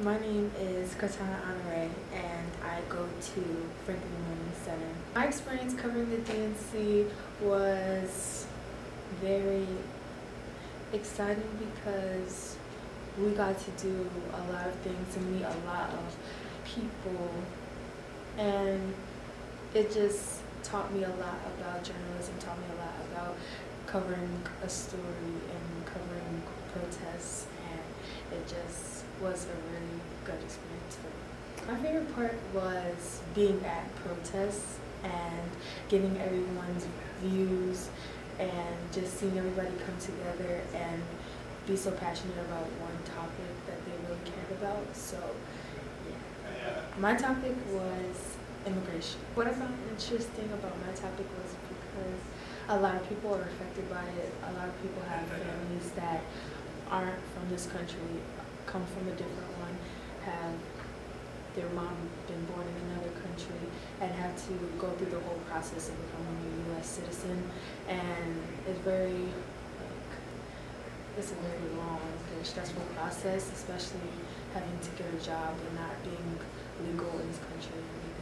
My name is Quetana and I go to Franklin Learning Center. My experience covering the DNC was very exciting because we got to do a lot of things and meet a lot of people, and it just taught me a lot about journalism, taught me a lot about covering a story and covering protests, and it just was a really good experience for me. My favorite part was being at protests and getting everyone's views and just seeing everybody come together and be so passionate about one topic that they really cared about. So, yeah. My topic was immigration. What I found interesting about my topic was because a lot of people are affected by it. A lot of people have families that aren't from this country, come from a different one, have their mom been born in another country and have to go through the whole process of becoming a U.S. citizen. And it's it's a very long and stressful process, especially having to get a job and not being legal in this country and everything.